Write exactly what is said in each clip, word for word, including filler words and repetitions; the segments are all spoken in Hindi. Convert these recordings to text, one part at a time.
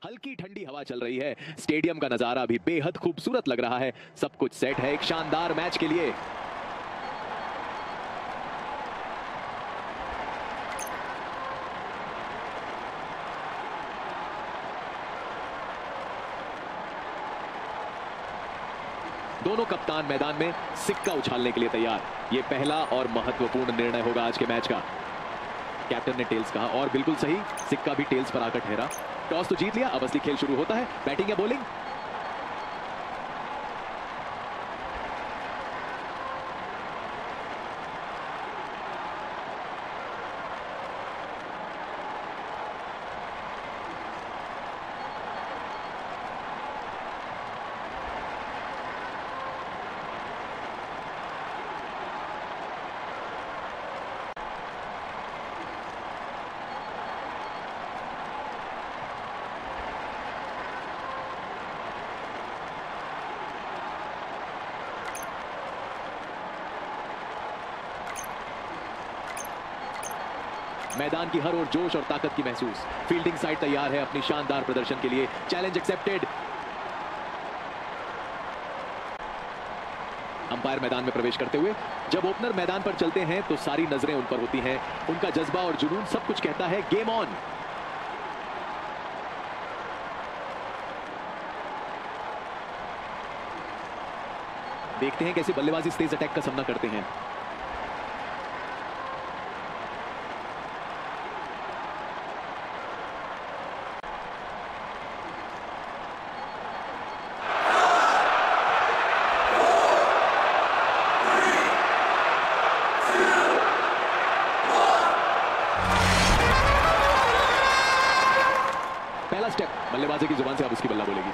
हल्की ठंडी हवा चल रही है। स्टेडियम का नजारा भी बेहद खूबसूरत लग रहा है। सब कुछ सेट है एक शानदार मैच के लिए। दोनों कप्तान मैदान में सिक्का उछालने के लिए तैयार। ये पहला और महत्वपूर्ण निर्णय होगा आज के मैच का। कैप्टन ने टेल्स कहा और बिल्कुल सही, सिक्का भी टेल्स पर आकर ठहरा। टॉस तो जीत लिया, अब असली खेल शुरू होता है। बैटिंग या बॉलिंग? मैदान की हर ओर जोश और ताकत की महसूस। फील्डिंग साइड तैयार है अपनी शानदार प्रदर्शन के लिए। Challenge accepted. अंपायर मैदान में प्रवेश करते हुए, जब ओपनर मैदान पर चलते हैं तो सारी नजरें उन पर होती हैं। उनका जज्बा और जुनून सब कुछ कहता है गेम ऑन। देखते हैं कैसे बल्लेबाजी तेज अटैक का सामना करते हैं। पहला स्टेप बल्लेबाजी की जुबान से, अब उसकी बल्ला बोलेगी।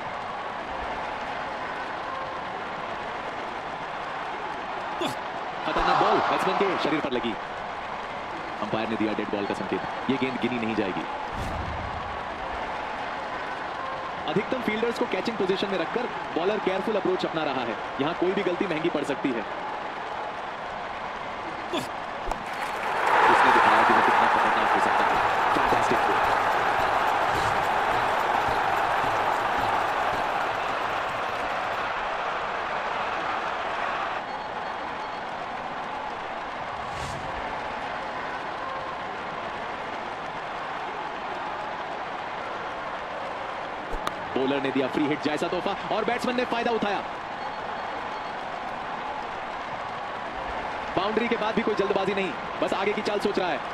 खतरनाक बॉल बैट्समैन के शरीर पर लगी। अंपायर ने दिया डेड बॉल का संकेत। यह गेंद गिनी नहीं जाएगी। अधिकतम फील्डर्स को कैचिंग पोजीशन में रखकर बॉलर केयरफुल अप्रोच अपना रहा है। यहां कोई भी गलती महंगी पड़ सकती है। उसने दिखाया कि वो कितना खतरनाक हो सकता है। फैंटास्टिक। बॉलर ने दिया फ्री हिट जैसा तोहफा और बैट्समैन ने फायदा उठाया। बाउंड्री के बाद भी कोई जल्दबाजी नहीं, बस आगे की चाल सोच रहा है।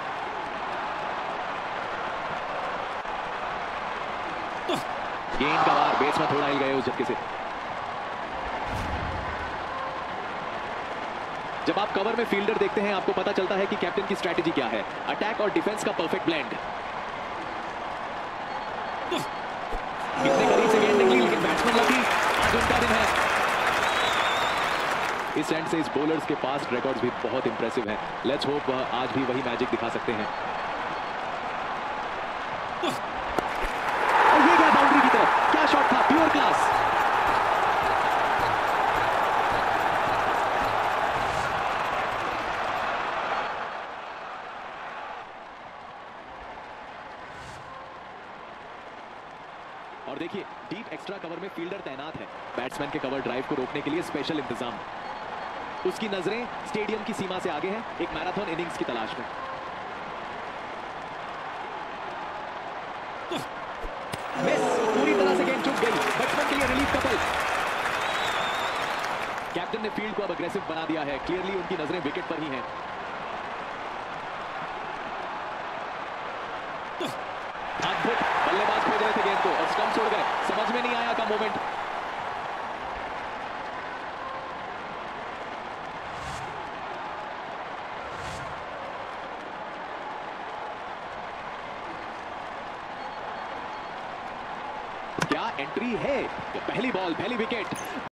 गेंद का वार, बेस में थोड़ा हिल गए उस झटके से। जब आप कवर में फील्डर देखते हैं, आपको पता चलता है कि कैप्टन की स्ट्रैटेजी क्या है। अटैक और डिफेंस का परफेक्ट ब्लेंड। कितने करीब से गेंद निकली, लेकिन बैट्समैन लकी। आज उनका दिन है। इस एंड से इस बॉलर्स के पास रिकॉर्ड्स भी बहुत इंप्रेसिव हैं। लेट्स होप वह आज भी वही मैजिक दिखा सकते हैं। और ये गया बाउंड्री की तरफ। क्या शॉट था, प्योर क्लास। और देखिए, डीप एक्स्ट्रा कवर में फील्डर तैनात है। बैट्समैन के कवर ड्राइव को रोकने के लिए स्पेशल इंतजाम। उसकी नजरें स्टेडियम की सीमा से आगे हैं, एक मैराथन इनिंग्स की तलाश में। मिस, पूरी तरह से गेंद चूक गई। बैट्समैन के लिए रिलीफ कपल। कैप्टन ने फील्ड को अब अग्रेसिव बना दिया है। क्लियरली उनकी नजरें विकेट पर ही हैं। अद्भुत, बल्लेबाज खोज रहे थे गेंद को और स्टंप छोड़ गए। समझ में नहीं आया का मोमेंट। क्या एंट्री है। पहली बॉल, पहली विकेट।